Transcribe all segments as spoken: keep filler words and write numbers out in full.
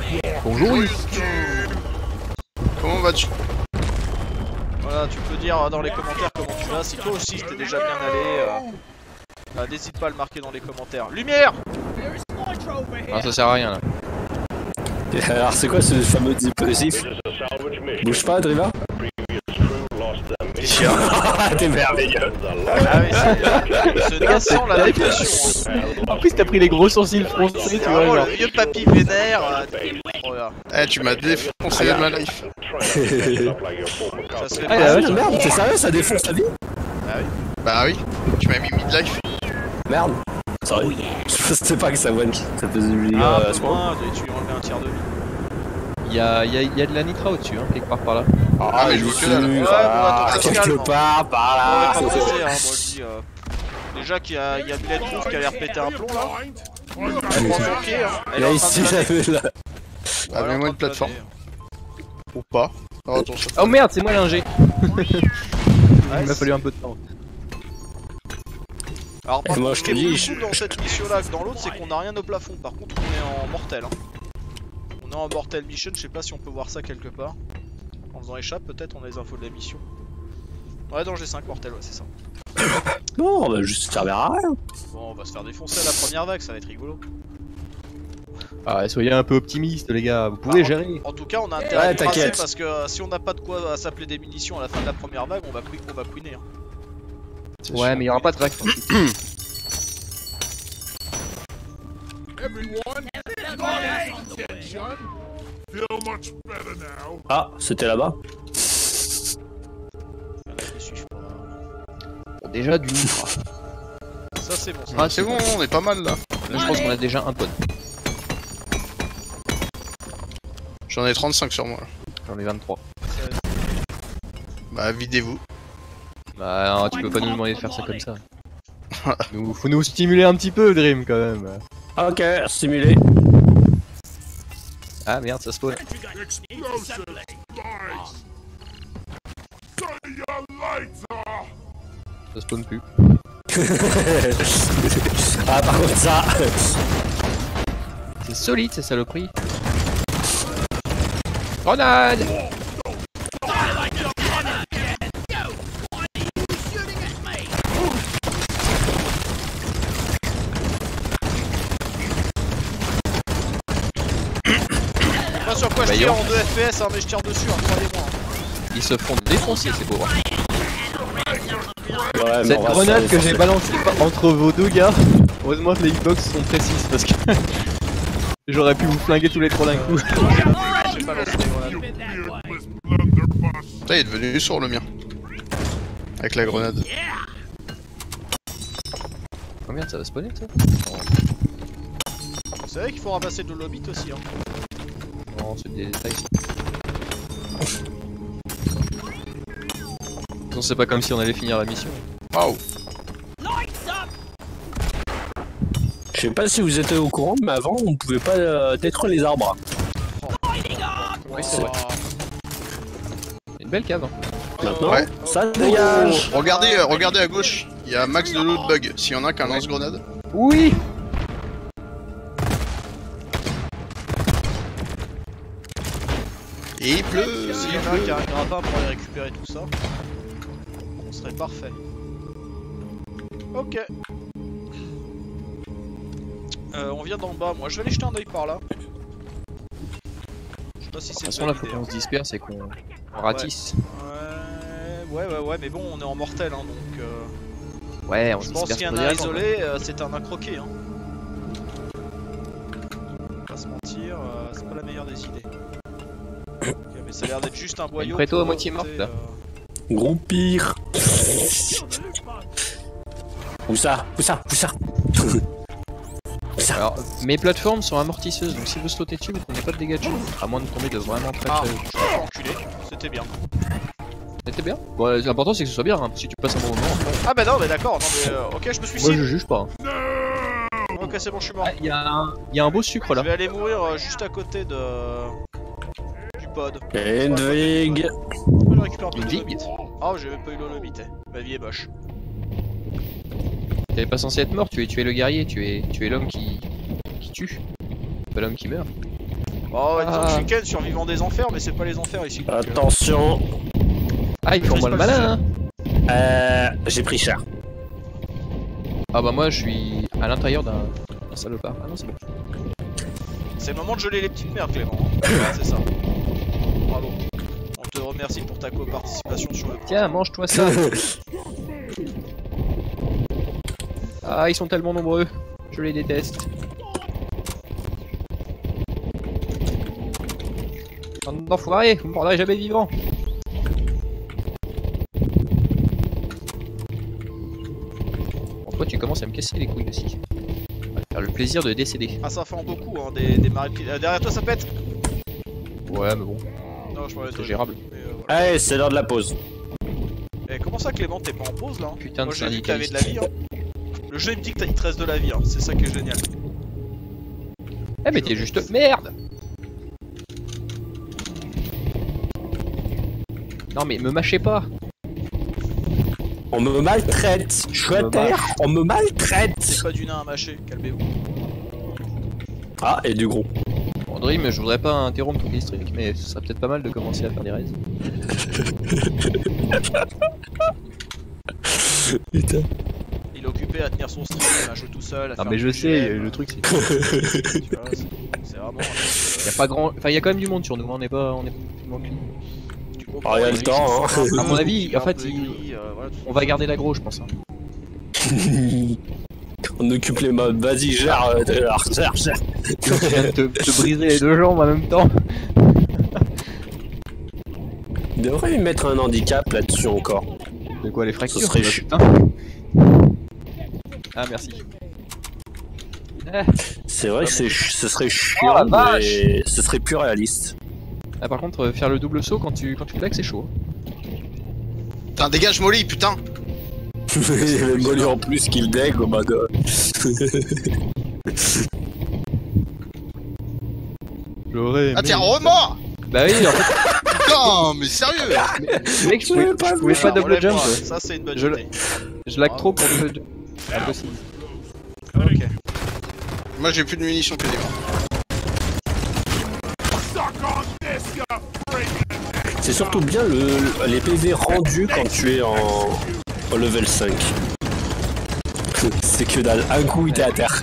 Bonjour. Comment vas-tu? Voilà, tu peux dire dans les commentaires comment tu vas. Si toi aussi t'es déjà bien allé, euh, euh, n'hésite pas à le marquer dans les commentaires. Lumière! Ah, ça sert à rien là. Alors c'est quoi ce fameux dispositif? Bouge pas, Driva. T'es merveilleux. Ah oui, c'est naissant la dépression. Hein. En plus, t'as pris les gros sourcils froncés, tu C'est vois. vraiment Genre. le vieux papy vénère. Euh, regarde. Eh, tu m'as défoncé de ma life. Ça se fait Ah pas. la vache, merde, c'est sérieux, ça défonce ta vie? Ah oui. Bah oui, tu m'as mis mid-life. Merde. Sorry. Je sais pas que ça one, ça faisait du Ah, euh, un à peu ce moment. moins, tu lui enlevais un tiers de vie. Il y a, y, a, y a de la nitra au-dessus, hein, quelque part par là. Ah, mais je vois que dalle. Ouais, bon, Ah, attends, ça se calme, quelque hein. part par là. On va pas passer, hein, moi je dis. Euh... Déjà qu'il y a, il y a Bulletproof qui a l'air péter un plomb là. Elle est pas manquée, hein. Elle est Là en train ici de j'avais là. Ah, planer. mets-moi Elle est en une plateforme. train Ou pas. Oh, attention. Oh merde, c'est moi l'ingé. de planer. Ouais, Il m'a fallu un peu de temps. Alors par Et moi, contre, je ce qui te est dis, plus je- cool dans cette mission là que dans l'autre, c'est qu'on a rien au plafond. Par contre, on est en mortel. Hein. On est en mortel mission, je sais pas si on peut voir ça quelque part. En faisant échappe, peut-être on a les infos de la mission. Ouais, dans G cinq mortel, ouais, c'est ça. Non, bah juste servir à rien. Bon, on va se faire défoncer à la première vague, ça va être rigolo. Ah, soyez un peu optimistes, les gars, vous pouvez Ah, gérer. En tout cas, on a intérêt Ouais, à tracer t'inquiète. parce que euh, si on n'a pas de quoi à s'appeler des munitions à la fin de la première vague, on va, queen- on va queener. Hein. Ouais, mais il y aura pas de vague. Ah, c'était là-bas. Il y en a qui suivent pas. Bon, déjà du nitra. Ça, c'est bon. Ça. Ah, c'est bon, on est pas mal là. Là, je pense qu'on a déjà un pod. J'en ai trente-cinq sur moi. J'en ai vingt-trois. Bah, videz-vous. Bah, non, tu peux pas nous demander de faire ça comme ça. Nous, faut nous stimuler un petit peu, Dream, quand même. Ok, stimulé. Ah merde, ça spawn. Ça spawn plus. Ah par contre ça. C'est solide, ces saloperies. Grenade! Pas sur quoi je Bah, tire yo. en deux F P S, hein, mais je tire dessus, hein, croyez-moi. hein. Ils se font défoncer, ces pauvres. Ouais, mais Cette on va grenade se- que j'ai balancée pa- entre vos deux gars, heureusement que les hitbox sont précises parce que j'aurais pu vous flinguer tous les trois d'un coup. J'ai pas lancé les grenades. Putain, il est devenu sourd le mien. Avec la grenade. Oh merde, ça va spawner ça? Vous savez qu'il faut ramasser de l'obit aussi. Hein. Non, c'est des détails. Non, c'est pas comme si on allait finir la mission. Waouh. Je sais pas si vous êtes au courant, mais avant on pouvait pas euh, détruire les arbres. Oui, c'est vrai. Une belle cave. Hein. Maintenant, Ouais. ça dégage. Regardez, euh, regardez à gauche. Il y a max de loot bug. S'il y en a qu'un lance-grenade. Oui! Et il pleut. S'il y en a un qui arrivera pas pour aller récupérer tout ça, on serait parfait. Ok. Euh, on vient d'en bas, moi je vais aller jeter un oeil par là. Je sais pas si De toute c'est façon, une là, bonne faut idée, qu'on hein. se disperse et qu'on on ratisse. Ouais, ouais, ouais, ouais, mais bon, on est en mortel, hein, donc euh, Ouais, on je se pense disperse qu'il y en pour a un direct, isolé, euh, c'est un incroqué. Hein. Pas se mentir, euh, c'est pas la meilleure des idées. Ok, mais ça a l'air d'être juste un boyau. préto à pour moitié monter, morte, là. euh, Gros pire. Où ça? Où ça? Où ça? Où ça? Alors, mes plateformes sont amortisseuses, donc si vous sautez dessus, vous prenez pas de dégâts de chute, à moins de tomber de vraiment très Ah, très je haut. me suis enculé, c'était bien. C'était bien. Bon, l'important c'est que ce soit bien, hein, si tu passes un bon moment. après. Ah bah non, mais d'accord, non mais euh, ok, je me suis Moi je suicidé. juge pas. hein. Ok, c'est bon, je suis mort. Il y, a un... y a un beau sucre Je là. vais aller mourir euh, juste à côté de... du pod. Endvig. Je récupère un peu Une de vie. l'holobite. Ah, j'ai même pas eu l'holobite. eh. Ma vie est moche. T'es pas censé être mort, tu es, tu es le guerrier, tu es, tu es l'homme qui... qui tue. Pas l'homme qui meurt. Oh, disons Ah. que week-end survivant des enfers, mais c'est pas les enfers ici. donc, euh, Attention. Ah, ils font moi le malin, hein. Euh, j'ai pris cher. Ah bah moi je suis à l'intérieur d'un d'un salopard. Ah non c'est bon. C'est le moment de geler les petites merdes, Clément. Hein. Voilà, c'est ça. Bravo. On te remercie pour ta co-participation sur le. Tiens, mange-toi ça. Ah, ils sont tellement nombreux. Je les déteste. Bande d'enfoirés, vous me prendrez jamais vivant. Bon, toi tu commences à me casser les couilles aussi. On va faire le plaisir de décéder. Ah, ça fait en beaucoup, hein, des, des maris. Euh, derrière toi, ça pète. Ouais, mais bon, Non, je parlais de c'est toi. gérable. Mais, euh, voilà. Allez, c'est l'heure de la pause. Eh, comment ça, Clément, t'es pas en pause là? Putain de Moi, j'ai dit que t'avais de la vie. syndicaliste. Hein. Le jeu il me dit que t'as- il te reste de la vie, hein. C'est ça qui est génial. Eh, mais t'es juste. Merde! Non, mais me mâchez pas! On me maltraite. Je suis à Me terre. On me C'est maltraite. pas du nain à mâcher, calmez-vous. Ah, et du gros. Bon, Dream, je voudrais pas interrompre ton district, mais ce serait peut-être pas mal de commencer à faire des raids. Putain. Il est occupé à tenir son stream, à jouer tout seul. À Ah, faire mais du je sais, G M. le truc c'est. Tu vois, c'est- C'est vraiment. Y a pas grand. Enfin, y a quand même du monde sur nous, on est pas. On est pas Tu comprends, Ah, y a les le riches, temps, ils sont hein. un peu- À mon avis, ils sont en un fait, peu il- aigris, euh, voilà, tout On va garder l'aggro, je pense. Hein. On occupe les mobs. Vas-y, gère, euh, gère, gère, gère. Tu viens de te, te briser les deux jambes en même temps. Il devrait lui mettre un handicap là-dessus encore. De quoi les fractures? Ce serait bah, chi- putain. Ah, merci. Ah, C'est vrai que c'est ch- ce serait Oh, la chiant, vache. mais ce serait plus réaliste. ah, par contre, euh, faire le double saut quand tu quand tu claques, c'est chaud. Putain, dégage Molly, putain. Il y avait Molly en plus qui le deck, oh my god. J'aurais. Ah tiens, remords. Bah oui, en fait, Putain, mais sérieux. mec, je pouvais pas, je pouvais pas Alors, double jump. relève-moi, ça c'est une bonne Je idée. Je lag trop pour double jump. Impossible. Ok. Moi j'ai plus de munitions que des morts. C'est surtout bien le, les P V rendus quand tu es en, en level cinq. C'est que dalle, un coup il était à terre.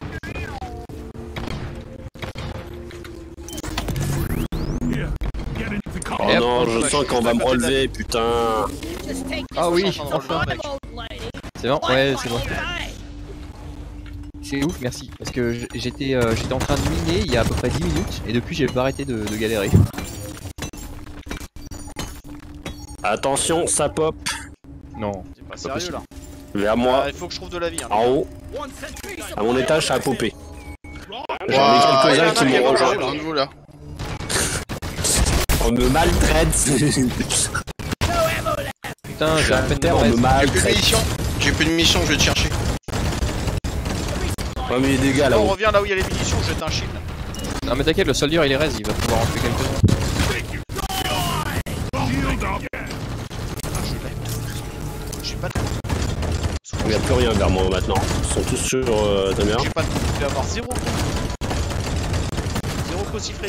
Oh Et non, hop, je hop, sens je qu'on suis va à me côté relever, putain. Ah oui, Je suis en train de enfin. relever, mec. C'est bon, ouais, c'est bon. C'est ouf, merci. Parce que j- j'étais euh, j'étais en train de miner il y a à peu près dix minutes et depuis j'ai pas arrêté de, de galérer. Attention, ça pop. Non. C'est pas sérieux là. Vers moi, Ah, il faut que je trouve de la vie. Hein. en haut. À mon étage, ça a popé. J'en ai Ouah, il y quelques-uns en a qui qui m'ont vont rejoint. j'ai besoin de vous là. On me maltraite. Putain, j'ai à peine de Terre, on me reste. J'ai plus de maltraite. munitions. J'ai plus de munitions, je vais te chercher. Oh mais les dégâts Là, on là-haut. revient là où il y a les munitions, je jette un shield. Non mais t'inquiète, le soldier il est raise, il va pouvoir en tuer quelques-uns. J'ai pas de Il n'y a plus rien vers moi maintenant. Ils sont tous sur euh, ta mère. J'ai pas de coup, je vais avoir zéro coup. Zéro coup sifflé.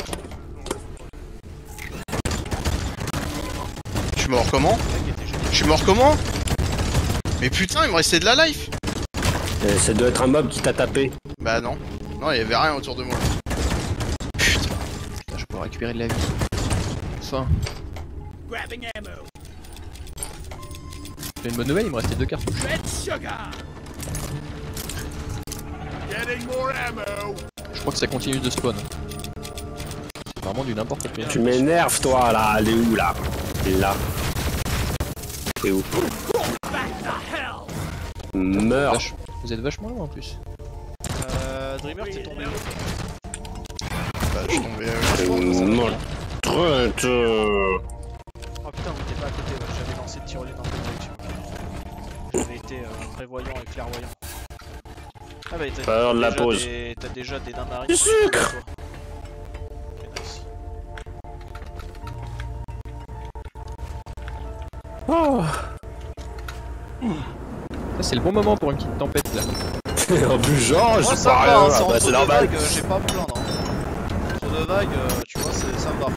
Je suis mort comment? Je suis mort comment? Mais putain, il me restait de la life. Euh, Ça doit être un mob qui t'a tapé. Bah non. Non, il y avait rien autour de moi. Putain. Putain, je peux récupérer de la vie. Enfin. J'ai une bonne nouvelle, il me restait deux cartouches. Je crois que ça continue de spawn. C'est vraiment du n'importe quoi. Tu m'énerves toi là. Elle est où là? Là. T'es où? Meurs. Vache- Vous êtes vachement loin en plus. Euh, Dreamer, t'es tombé où? Bah, je suis tombé. euh, Meurs. Trente. Oh putain, vous t'es pas à côté, ouais. J'avais lancé de tyrolienne dans ta direction. J'avais été euh, prévoyant et clairvoyant. Ah bah t'as Pas l'heure de la déjà pause. des- T'as déjà des nains marins. Du sucre. Ok, nice. Oh. Ça c'est le bon moment pour une petite tempête là. En plus genre, Moi je ça sais pas va, hein, rien. c'est Bah, entre c'est deux normal. vagues, euh, j'ai pas à me plaindre. Hein. Entre deux vagues, euh, tu vois, ça me va.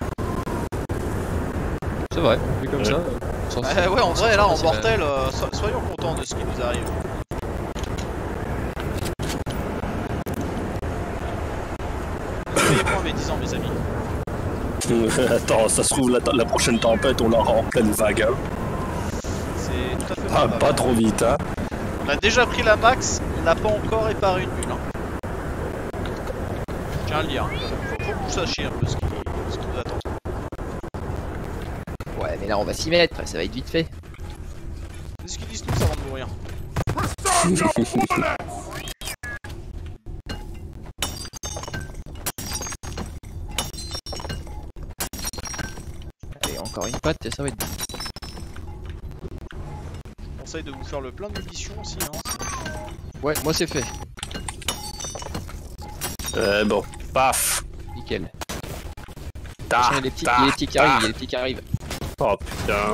C'est vrai, vu comme Ouais. ça. Sans... Ouais, ouais, en vrai, là, en c'est mortel, euh, so soyons contents de ce qui nous arrive. Soyez-moi mes dix ans, mes amis. Attends, ça se trouve, la, la prochaine tempête, on l'aura en pleine vague. Hein. C'est tout à fait Ah, probable. pas trop vite, hein. On a déjà pris la max, on n'a pas encore réparé une bulle. Hein. Je tiens à le dire. Hein. Faut, faut que vous sachiez un peu ce qui, ce qui nous attend. Ouais, mais là on va s'y mettre, ça va être vite fait. C'est ce qu'ils disent tous avant de mourir. Allez, encore une patte et ça va être bon. Je conseille de vous faire le plein de munitions aussi. Hein. Ouais, moi c'est fait. Euh, bon, paf. Nickel. Ta, Il y a des petits, ta, il y a des petits qui ta. arrivent, il y a des petits qui arrivent. Oh putain.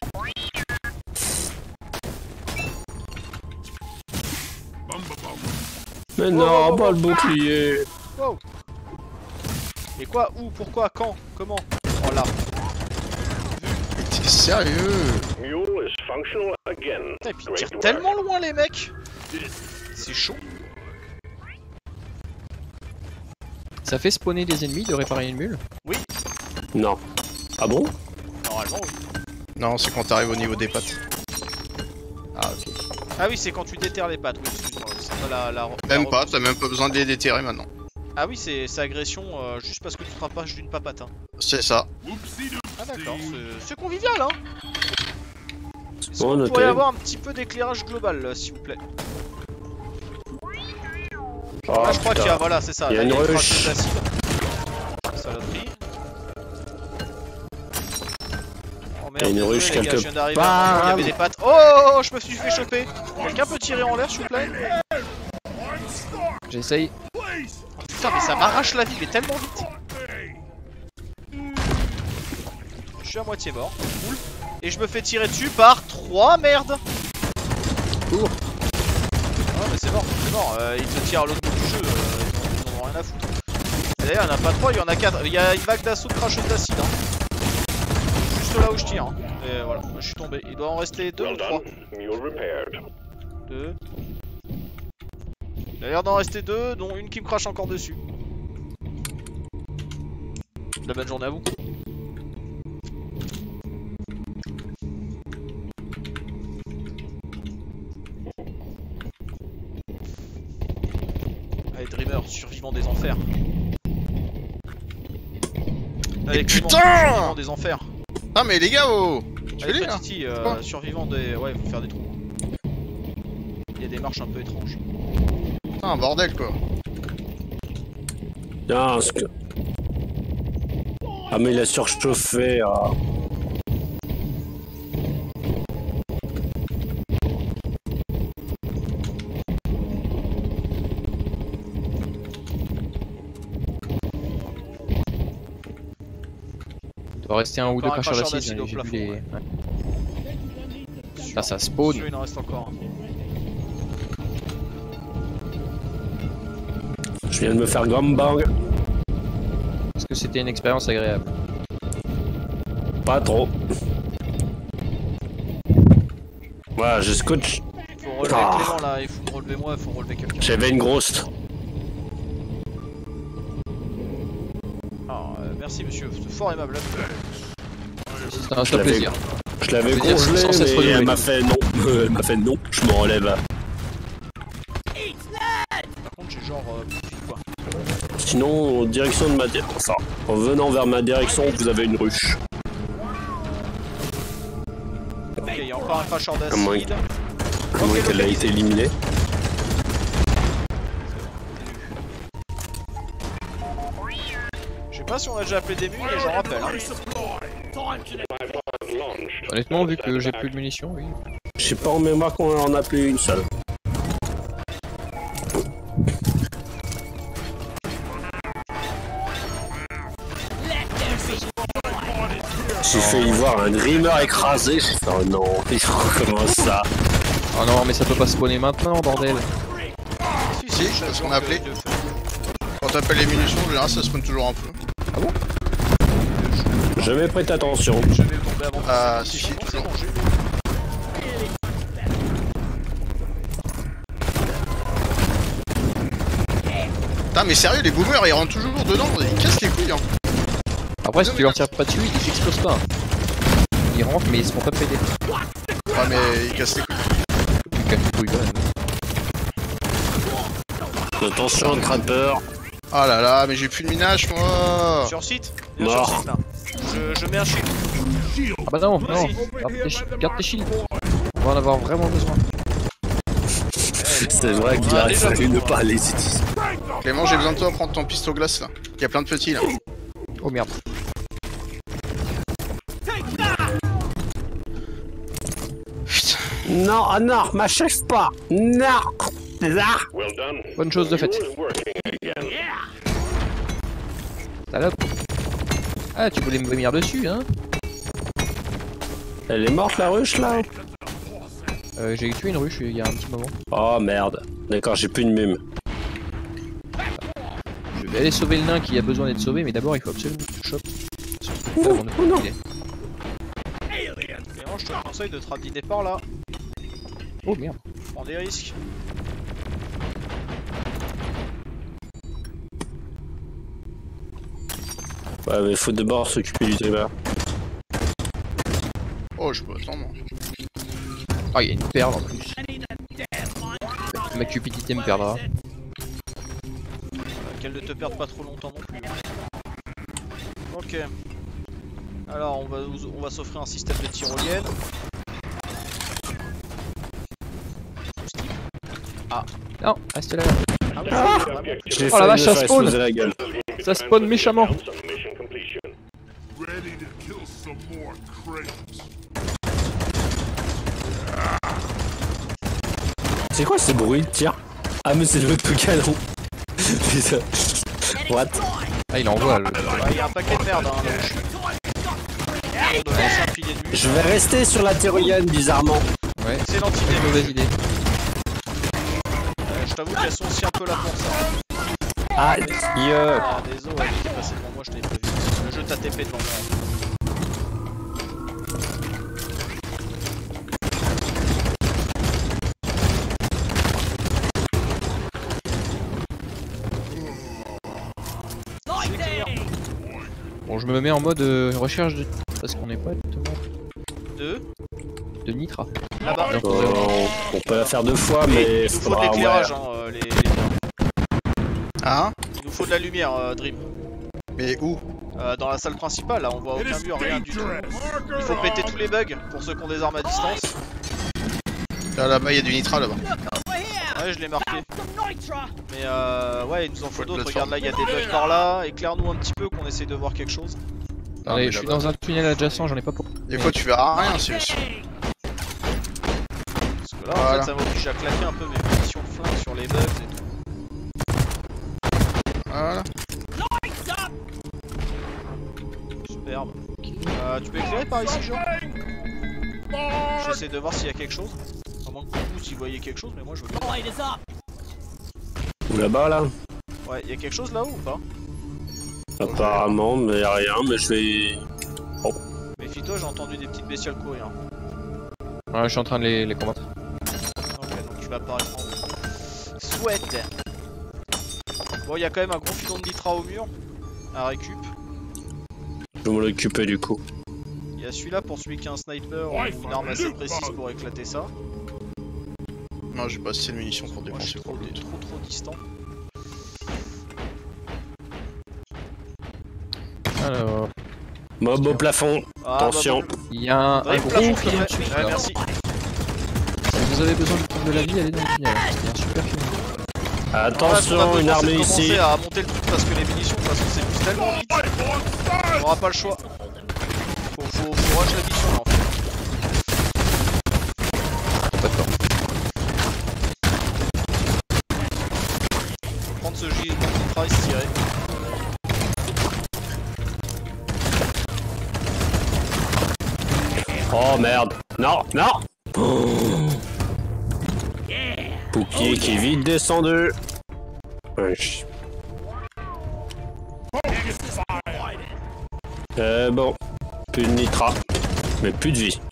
Mais non, oh, oh, pas oh. le bouclier. Wow. Et quoi? Où? Pourquoi? Quand? Comment? Oh là. T'es sérieux? Putain, et puis ils tirent tellement loin les mecs. C'est chaud. Ça fait spawner des ennemis de réparer une mule? Oui. Non. Ah bon? Normalement oui. Non, c'est quand t'arrives au niveau des pattes. Ah ok. Ah oui, c'est quand tu déterres les pattes. Oui, excuse-moi. C'est pas la, la, la Même pas, repousse. t'as même pas besoin de les déterrer maintenant. Ah oui, c'est agression euh, juste parce que tu te rapproches d'une papate. Hein. C'est ça. Ah d'accord, c'est- c'est convivial hein. Est-ce Bon, qu'on noté. pourrait avoir un petit peu d'éclairage global là, s'il vous plaît? Oh, Là je crois putain. qu'il y a, voilà c'est ça, Il y a là, une une ruche. cracheuse d'acide. Saloperie. Oh merde, Il y a une désolé, ruche les gars, quelque je viens d'arriver part. à un endroit où il y avait des pattes. Oh, je me suis fait choper. Quelqu'un peut tirer en l'air s'il vous plaît? J'essaye. Putain mais ça m'arrache la vie mais tellement vite. Je suis à moitié mort, cool. Et je me fais tirer dessus par trois merdes. Cours. Ah mais c'est mort, c'est mort, euh, ils te tirent à l'autre bout du jeu, euh, ils, en, ils en ont rien à foutre. Et d'ailleurs il n'y en a pas trois, il y en a quatre, il y a une vague d'assaut de cracheuses d'acide hein. Juste là où je tire hein. Et voilà, je suis tombé, il doit en rester deux ou trois. Deux. Il a l'air d'en rester deux, dont une qui me crache encore dessus. De la bonne journée à vous. Allez Dreamer, survivant des enfers. Allez Clément, putain survivant des enfers. Ah mais les gars, oh tu Allez fais là? Patiti, euh, Quoi survivant des... Ouais, il faut faire des trous. Il y a des marches un peu étranges. Ah, un bordel quoi. Non, ce que... Ah mais il a surchauffé. Ah. Il doit rester un ou deux Encore un cracheurs cracheur d'acide, d'acide au j'ai vu plafond, les... ouais. Ouais. Ça, ça spawn. Sûr, il en reste encore. hein. Je viens de me faire gangbang. Est-ce que c'était une expérience agréable? Pas trop. Voilà, je scotch. Faut relever Ah. Clément là, il faut me relever moi, il faut relever quelqu'un. J'avais une grosse. Ah, euh, merci monsieur, c'est fort aimable. C'est un Je seul l'avais- plaisir. Je l'avais Je veux dire, congelée, sans cesse mais renouvelé. elle m'a fait non. Elle m'a fait non, je me relève. Par contre j'ai genre euh, plus de quoi. Sinon, en direction de ma direction. Enfin, en venant vers ma direction, vous avez une ruche. Ok, il y a encore un cracheur Comment il- d'acide. Comment Ok, elle a localisé. été éliminée? Je sais pas si on a déjà appelé des mules, mais j'en rappelle. Hein. Honnêtement, vu que j'ai plus de munitions, oui. Je sais pas en mémoire qu'on en a appelé une seule. J'ai failli voir un dreamer écrasé, j'ai fait oh non, il recommence ça. Oh non, mais ça peut pas spawner maintenant, bordel. Si, je parce sais qu'on que a appelé. de feu. Quand t'appelles les munitions, en général ça spawn toujours un peu. jamais prêté attention. Je vais tomber avant. Ah, C'est si, si, bon, c'est toujours. bon, j'ai eu. Putain, mais sérieux, les boomers ils rentrent toujours dedans, ils cassent les couilles. Hein. Après, si tu leur tires pas dessus, ils explosent pas. Ils rentrent, mais ils se font pas péter. Ouais, mais ils cassent les couilles. Ils cassent les couilles quand même. Attention, trapper. Ah là là, mais j'ai plus de minage moi. Sur site Viens Mort. sur site là. Je, je mets un shield. Ah bah non, non. Vas-y. Garde tes, chi- garde tes shields. On va en avoir vraiment besoin. C'est vrai qu'il on a aurait déjà fallu ne besoin. pas les utiliser. Clément, j'ai besoin de toi, prendre ton pistolet au glace là. Il y a plein de petits là. Oh merde. Putain. Non, ah non, m'achève pas. Non. Ah. Bonne chose de faite. Salope. Ah, tu voulais me venir dessus, hein? Elle est morte la ruche là? Euh, j'ai tué une ruche il y a un petit moment. Oh merde. D'accord, j'ai plus de mime. Je vais aller sauver le nain qui a besoin d'être sauvé, mais d'abord il faut absolument que tu chopes. Oh, Avant de oh non. filer. Clément, je te conseille de te radiner par là. Oh merde. Prends des risques. Ouais, mais faut d'abord s'occuper du trimmer. Oh, je peux attendre. Ah, il y a une perle en plus. Ma cupidité me perdra. Euh, Qu'elle ne te perde pas trop longtemps non plus. Ok. Alors on va, on va s'offrir un système de tyrolienne. Non, reste là. Ah, oui, Ah c'est vraiment- J'ai Oh la vache, ça faire spawn. exploser la gueule. Ça spawn méchamment. Ready to kill some more crates. C'est quoi ce bruit? Tiens. Ah mais c'est le canon. Putain. What? Ah, il envoie le. Ouais, il y a un paquet de merde hein, là où je suis. On doit lancer un filet de vue. Je vais rester sur la tyrolienne bizarrement. Ouais, Excellente c'est une idée. mauvaise idée. Euh, je t'avoue qu'elles sont aussi un peu là pour ça. Ah, yeah. Ah, désolé, elle était passée devant moi, je t'avais pas vu. Le jeu t'a T P devant moi. Bon, je me mets en mode euh, recherche de. Parce qu'on n'est pas exactement Deux. de Nitra. Là-bas. Donc, Oh, euh, on peut la faire deux fois, mais Il nous faut de faudra l'éclairage, ouais. hein, euh, les, les- Hein? Il nous faut de la lumière, euh, Dream. Mais où? Euh, dans la salle principale, là, on voit aucun mur, rien du tout. Il faut péter tous les bugs pour ceux qui ont des armes à distance. Là, là-bas, il y a du nitra là-bas. Ouais, je l'ai marqué. Mais euh, ouais, il nous en faut Faut d'autres. le Regarde là, il y a des bugs par là. Éclaire-nous un petit peu qu'on essaye de voir quelque chose. Non, Allez, mais je suis là-bas. dans un tunnel adjacent, j'en ai pas pour. Des fois, tu verras rien, c'est aussi. Parce que là, en Voilà. fait, ça m'oblige à claquer un peu mes munitions de flingue sur les bugs et tout. Voilà. Superbe. Euh, tu peux éclairer par ici, Jean? J'essaie de voir s'il y a quelque chose. À moins que vous, si vous voyez quelque chose, mais moi je veux bien. Ou là-bas là? Ouais, il y a quelque chose là-haut ou pas? Apparemment, mais y a rien, mais je vais. Méfie-toi, j'ai entendu des petites bestioles courir. Ouais, je suis en train de les, les combattre. Ok, donc tu vas apparaître en haut. Sweat. Bon, il y a quand même un gros filon de nitra au mur. À récup. Je vais m'en occuper du coup. Il y a celui-là pour celui qui a un sniper ou une arme assez précise pour éclater ça. Non, j'ai pas assez de munitions pour Moi je suis dépenser trop, pour le trop trop distant. Alors, Mob au plafond. Ah, Attention. bah, bah, il y a un, un Dream, gros plafond, filon s'il te dessus. plaît. Ouais, là. merci. Si vous avez besoin de de la vie, allez dans le tunnel. Il y a un super filon. Attention, Ouais, on a une besoin, armée c'est de ici. commencer à monter le truc parce que les munitions de toute façon c'est plus tellement vite. On aura pas le choix. Faut, faut, faut rush la mission là en fait. D'accord. Faut prendre ce gilet de nitra et se tirer. Oh merde. Non, non. Oh. Pouquier qui est vite descendu. Wesh. Euh, bon. Plus de nitra. Mais plus de vie.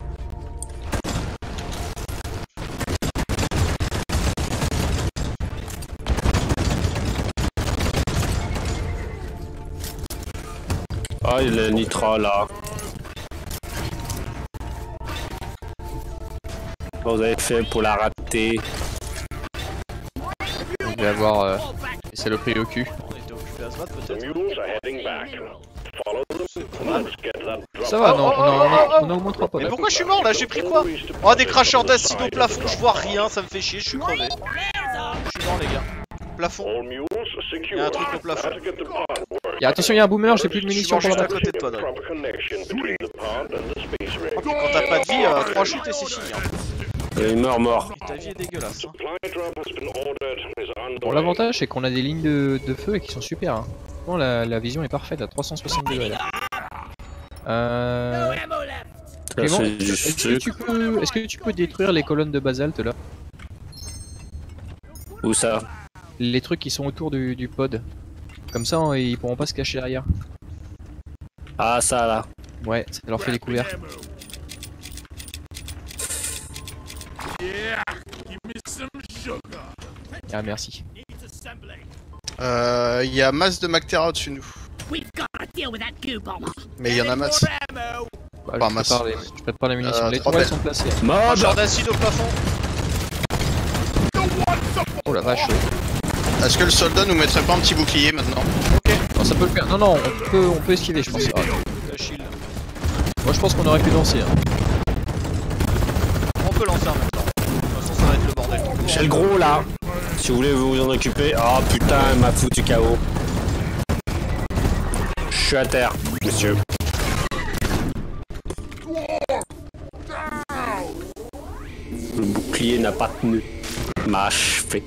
Ah, il y a le nitra là. Vous avez fait pour la rater. On va avoir euh, c'est le prix au cul. On était occupé à se battre peut-être. Ça va, non, on a, on a, on a au moins trois potes. Mais pourquoi je suis mort là? J'ai pris quoi? Oh, des cracheurs d'acide au plafond, je vois rien, ça me fait chier, je suis crevé. Je suis mort les gars. Plafond. Il y a un truc au plafond. Et attention, il y a un boomer, j'ai plus de Je suis munitions mort pour juste la à côté de toi, Dre. Quand t'as pas de vie, euh, trois chutes et c'est fini. Hein. Il meurt mort. Et ta vie est dégueulasse. Hein. Bon, l'avantage c'est qu'on a des lignes de, de feu et qui sont super. Hein. Bon, la, la vision est parfaite à trois cent soixante degrés là. Euh... Là, Clément, c'est du est-ce que, tu peux... est-ce que tu peux détruire les colonnes de basalte là? Où ça? Les trucs qui sont autour du, du pod. Comme ça, hein, ils pourront pas se cacher derrière. Ah, ça là. Ouais, ça leur fait découvert. Ah, merci. Euh, il y a masse de Mactera au-dessus de nous. Mais il y en a masse. Bah, Pas je, masse. prépare les... je prépare les munitions. Euh, les trois tourelles belles. sont placées. Cracheur d'acide au plafond. Oh la vache. Est-ce que le soldat nous mettrait pas un petit bouclier maintenant? Non, ça peut le faire. Non, non, on peut, on peut esquiver, je pense. Ah, La shield. moi, je pense qu'on aurait pu danser. Hein. On peut lancer en même temps. De toute façon, ça va être le bordel. J'ai le gros là. Si vous voulez vous en occuper. Ah oh, putain, elle m'a foutu K O. Je suis à terre, monsieur. Le bouclier n'a pas tenu. M'a achevé.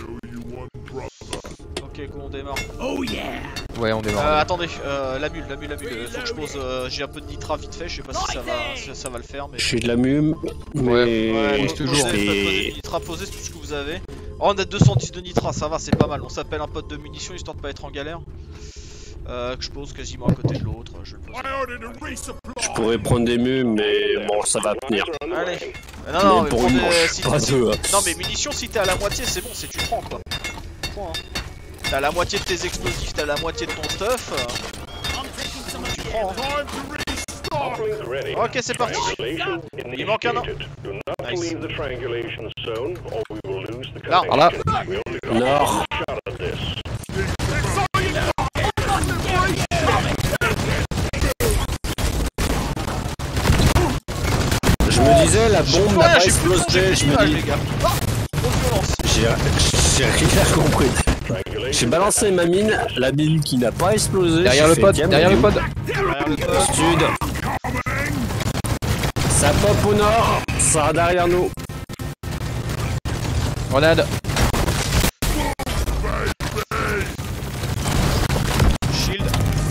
Ok, go, on démarre. Ouais, on démarre. Euh, attendez, euh, la bulle, la bulle, la bulle. euh, Faut que je pose. Euh, J'ai un peu de nitra vite fait, je sais pas si ça va, si ça va le faire, mais. J'ai de la mume, mais Ouais, pose posez- toujours. posez- posez du nitra, posez tout ce que vous avez. Oh, on a deux cent dix de nitra, ça va, c'est pas mal. On s'appelle un pote de munitions histoire de pas être en galère. Euh, que je pose quasiment à côté de l'autre. Je le pose. je pourrais prendre des mumes, mais bon, ça va tenir. Allez. Euh, non, non, Mais mais pour prends une des- manche, si- pas si- deux. hein. Non, mais munitions, si t'es à la moitié, c'est bon, c'est tu prends quoi. Point, hein. T'as la moitié de tes explosifs, t'as la moitié de ton stuff. euh, Tu prends. Hein. Ok, c'est parti. Il manque un an. Nice. Là, Alors là, Nord. Je me disais, la bombe n'a Ouais, pas j'ai plus de son, j'ai explosé. plus Je d'image, me les dis, gars. Oh, grosse violence. j'ai j'ai rien compris. J'ai balancé ma mine, la mine qui n'a pas explosé. derrière j'ai le fait, pod, tiens, derrière le mais pod. Derrière le poste. Sud. Ça pop au nord, ça va derrière nous. Grenade. Shield.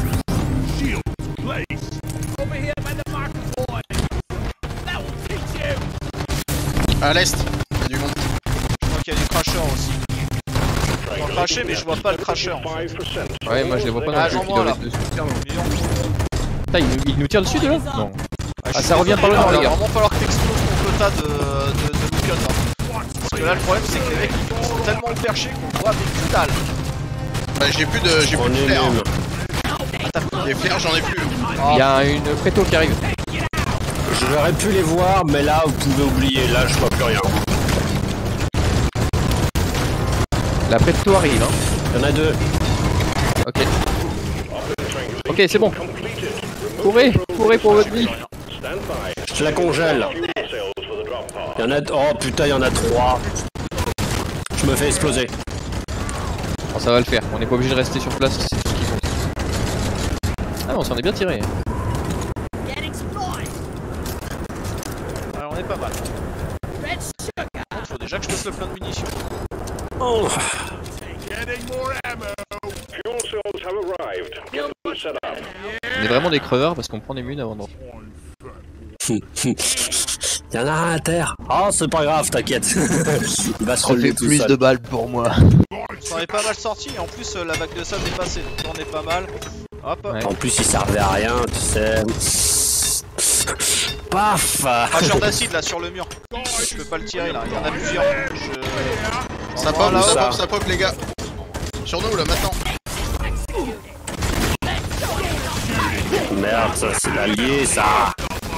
À l'est, il y a du monde. Je crois qu'il y a des crashers aussi. Je vois cracher, mais je vois pas le crasher en fait. Ouais, moi je les vois pas Ah, non j'en plus. vois, là. Ils doivent être dessus. Viens. Putain, il nous, il nous tire dessus de là? Non. Ah, je Ah, suis ça revient désolé, par le nord, là, les Il va gars. vraiment falloir que t'exploses ton quota de, de, de Lucan là. Parce que là, le problème, c'est que les mecs ils sont tellement haut perchés qu'on voit mais que dalle. Bah, j'ai plus de, j'ai On plus de est flair. même. Les flairs, j'en ai plus. Il y a une préto qui arrive. J'aurais pu les voir, mais là, vous pouvez oublier. Là, je vois plus rien. La préto arrive, hein. Il y en a deux. Ok. Ok, c'est bon. Courez, courez pour votre vie. Je la congèle. Il y en a... Oh putain, il y en a trois. Je me fais exploser. Bon, ça va le faire. On n'est pas obligé de rester sur place. C'est tout ce qu'ils font. Ah, on s'en est bien tiré. Alors, on est pas mal. Il faut déjà que je fasse le plein de munitions. Oh. On est vraiment des creveurs parce qu'on prend des munes avant de... Il y en a un à terre. Oh, c'est pas grave, t'inquiète. Il va se relever tout seul. balles pour moi. Ça en est pas mal sorti et en plus euh, la vague de sable est passée donc là on est pas mal. Hop. Ouais. En plus, il servait à rien, tu sais. Paf. Cracheur d'acide là sur le mur. Je peux pas le tirer là, il y en a plusieurs. Je... Ça pop, ça pop, ça pop les gars. Sur nous là maintenant. Merde, ça c'est l'allié ça.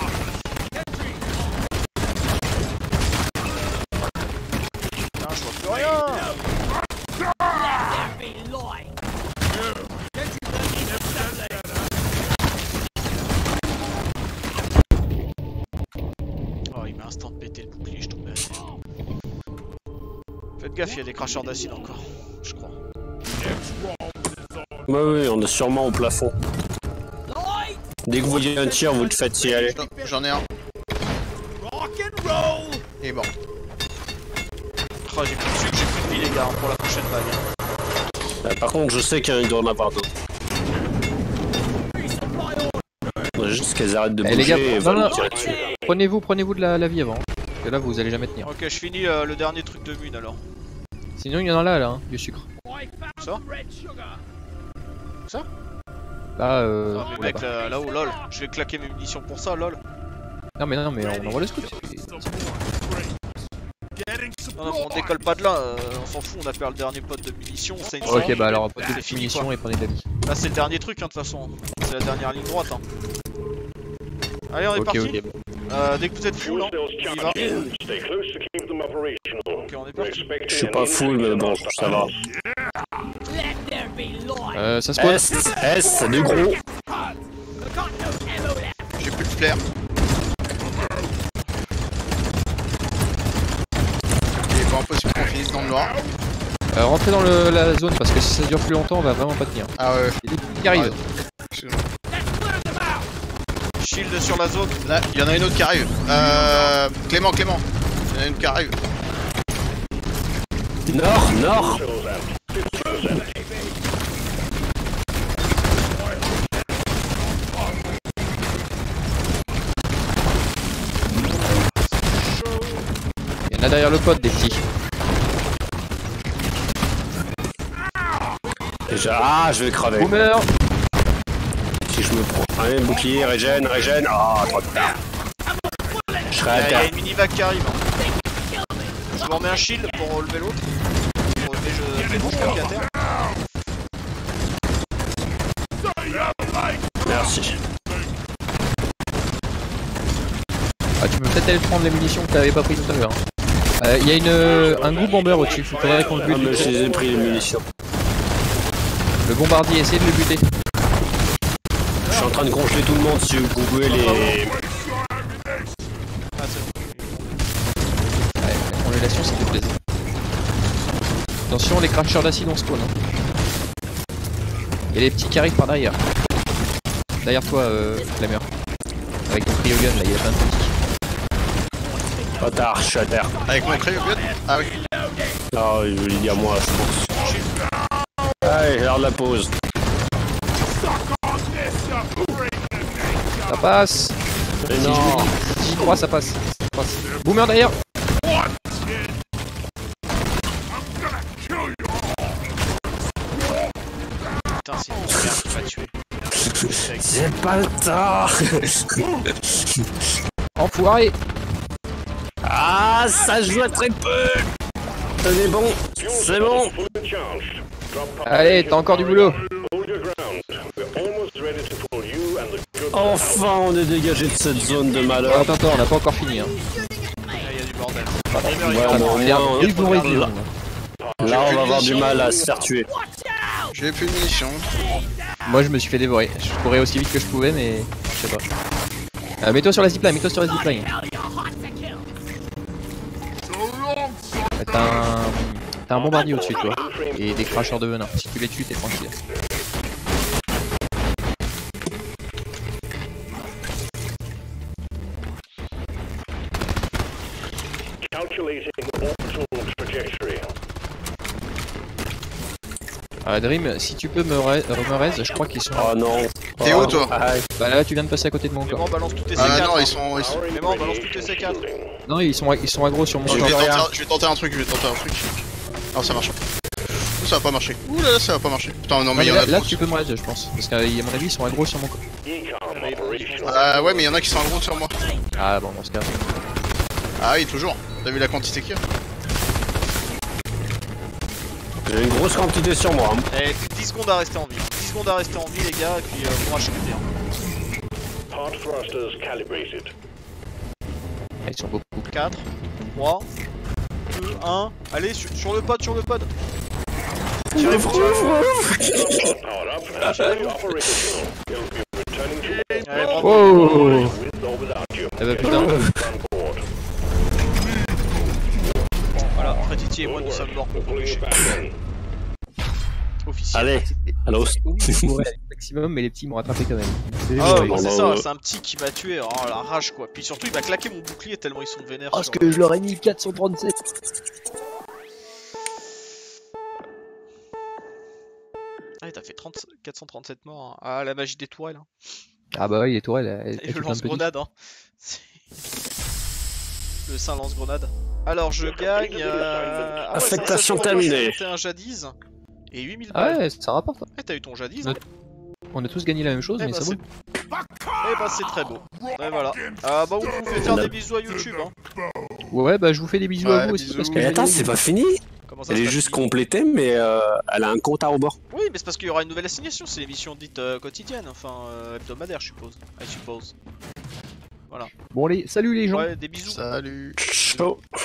Putain, je vois plus rien. Oh, il m'a instant pété le bouclier, je tombais à terre. Faites gaffe, il y a des cracheurs d'acide encore, je crois. Oui, oui, on est sûrement au plafond. Dès que vous voyez un tir, vous le faites y aller. J'en ai un. Et bon. Oh, j'ai plus de sucre, j'ai plus de vie les gars pour la prochaine vague. Euh, par contre, je sais qu'il doit en avoir d'autres. Juste qu'elles arrêtent de Eh, bouger les gars, et non, vont non. me tirer dessus. Prenez-vous, prenez-vous de la, la vie avant. Parce que là, vous allez jamais tenir. Ok, je finis euh, le dernier truc de mune alors. Sinon, il y en a là, là, hein, du sucre. Ça Ça Là, euh. Ah, mais oh, mec, là-bas. là- là-haut, lol. Je vais claquer mes munitions pour ça, lol. Non, mais non, mais on envoie le scout. Non, non, on décolle pas de là, euh, on s'en fout, on a perdu le dernier pot de munitions, c'est une Ok, cent. bah alors, prenez C'est des fini, munitions quoi. et prenez de la vie. Là, c'est le dernier truc, hein, de toute façon. C'est la dernière ligne droite. Hein. Allez, on est Ok, parti. ok. Euh, dès que vous êtes full, hein, on y va. Ok, on est parti. Je suis pas full, mais bon, ça va. Euh, ça se passe. S, S, c'est du gros. J'ai plus de flair. Il est pas impossible qu'on finisse dans le noir. Euh, rentrez dans le, la zone parce que si ça dure plus longtemps, on va vraiment pas tenir. Ah ouais. Il y a des petits qui arrivent. Shield sur la zone. Là, il y en a une autre qui arrive. Euh. Clément, Clément. Il y en a une qui arrive. Nord, nord. Il y en a derrière le pote des petits. Déjà, ah, je vais crever. Boomer. Si je me prends un bouclier, régène, régène. Ah, trop tard. Je serai Il y, à a- il y a terre. une mini-vague qui arrive. Hein. Je vous remets un shield pour relever l'autre. Pour relever, je... c'est bon, je crois qu'il est à terre. Merci. Ah, tu peux peut-être aller prendre les munitions que t'avais pas pris tout à l'heure. Euh, Il y a une, un groupe bomber au-dessus, il faudrait qu'on le Ah, bute. mais je les ai pris les munitions. Le bombardier, essayez de le buter. Je suis en train de congeler tout le monde si vous pouvez les. Ah, c'est bon. Ouais, la congélation, ça fait plaisir. Attention, les cracheurs d'acide on spawn. Hein. Il y a les petits qui arrivent par derrière. Derrière toi, euh, Flammer. Avec ton cryogun, là, il y a plein de petits. Pas tard, je suis à terre. Avec mon cryogun. Ah oui. Ah, il veut dire moi, je pense. Allez, l'heure de la pause. Ça passe. Mais Si non. je me dis- J'y crois, ça passe. Ça passe. Boomer derrière. Putain, c'est une merde qui m'a tué. C'est pas le temps. Enfoiré. Ah, ça joue à très peu. Tenez bon, c'est bon. Allez, t'as encore du boulot. Enfin, on est dégagé de cette zone de malheur. Attends, attends, on n'a pas encore fini. Hein. Là, il y a du bordel. Ouais, mais au Merde, moins, ils vont réduire. là, on va avoir du mal à se faire tuer. J'ai plus de munitions. Moi, je me suis fait dévorer. Je courais aussi vite que je pouvais, mais je sais pas. Euh, mets-toi sur la zipline, mets-toi sur la zipline. T'as un... T'as un bombardier au-dessus de toi. Et des cracheurs de venin. Si tu les tues, t'es tranquille. Ah, Dream, si tu peux me, ra me raise, je crois qu'ils sont... Oh non. T'es où toi? Ah, Bah là, tu viens de passer à côté de mon Mais bon, corps. on balance tous tes C quatre. Ah non, hein. ils sont. Ils sont... Mais bon, on balance tous tes C quatre. Non, ils sont, ils sont aggro sur mon Je vais, corps. tenter, un- je vais tenter un truc, je vais tenter un truc. Alors ça marche pas. ça va pas marcher. Ouh là là, ça va pas marcher. Putain, non, mais Ah, il y en là, a là trop. tu peux me raise, je pense. Parce qu'à mon avis, ils sont aggro sur mon. Ah ouais, mais il y en a qui sont gros sur moi. Ah bon, dans ce cas. Ah oui, toujours. T'as vu la quantité qu'il y a? J'ai une grosse quantité sur moi. Hein. Eh, dix secondes à rester en vie. dix secondes à rester en vie, les gars, et puis euh, bon H P T. Hein. Hard thrusters calibrated. Ah, ils sont beaucoup. quatre, trois, deux, un. Allez, sur, sur le pod, sur le pod. Tirez-vous, tirez-vous. Power up and fully operational. You'll be returning to Allez, bravo. Oh with or without you. Eh bah putain. On board. Voilà, Freddy et moi nous sommes morts pour Pulling toucher. it back in. Officiel. Allez, allô. Ouais, maximum, mais les petits m'ont rattrapé quand même. Ah ouais, Bon, c'est bah, ça, ouais. c'est un petit qui m'a tué, oh la rage quoi. Puis surtout il m'a claqué mon bouclier tellement ils sont vénères. Parce sur- que je leur ai mis quatre cent trente-sept. Ah t'as fait trente, quatre cent trente-sept morts. Hein. Ah la magie des tourelles. Hein. Ah bah oui, les tourelles, elles, Et elles le foutent un peu lance-grenade. Hein. Le saint lance-grenade. Alors je gagne... Euh... Ah ouais, Affectation cinq cent soixante-trois, terminée. C'était un jadis. Et huit mille Ah balles. ouais, ça rapporte. Eh t'as eu ton jadis. Ouais. On a tous gagné la même chose, Eh mais bah, ça c'est... vaut. Eh bah c'est très beau. Et voilà. Ah bah vous pouvez faire des bisous à YouTube. Hein. Ouais, bah je vous fais des bisous à Ouais, vous aussi bisous. parce que. Mais j'ai attends, gagné. c'est pas fini. Comment ça Elle se est passe, juste bisous complétée, mais euh, elle a un compte à rebours. Oui, mais c'est parce qu'il y aura une nouvelle assignation, c'est l'émission dite euh, quotidienne, enfin euh, hebdomadaire, je suppose. I suppose. Voilà. Bon, allez, salut les gens. Ouais, des bisous. Salut. Ciao.